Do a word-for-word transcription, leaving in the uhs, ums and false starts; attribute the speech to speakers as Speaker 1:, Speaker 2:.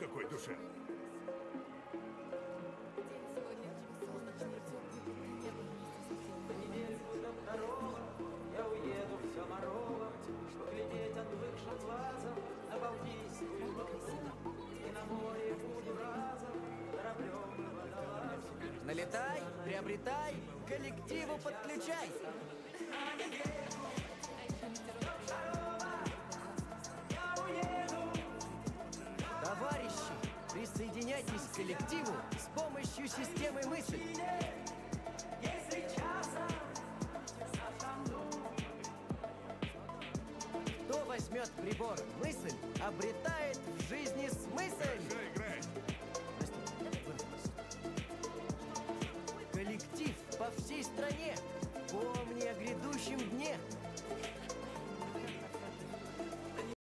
Speaker 1: какой душевный.
Speaker 2: Я уеду в Самарово, поглядеть отвыкшим глазом на Балтийскую волну, и на море буду разом кораблем и водолазом.
Speaker 3: Налетай, приобретай, коллективу подключай. Товарищи, присоединяйтесь к коллективу с помощью системы мысль. Кто возьмет прибор мысль, обретает в жизни смысл.
Speaker 1: Хорошо играй.
Speaker 3: Коллектив по всей стране, помни о грядущем дне.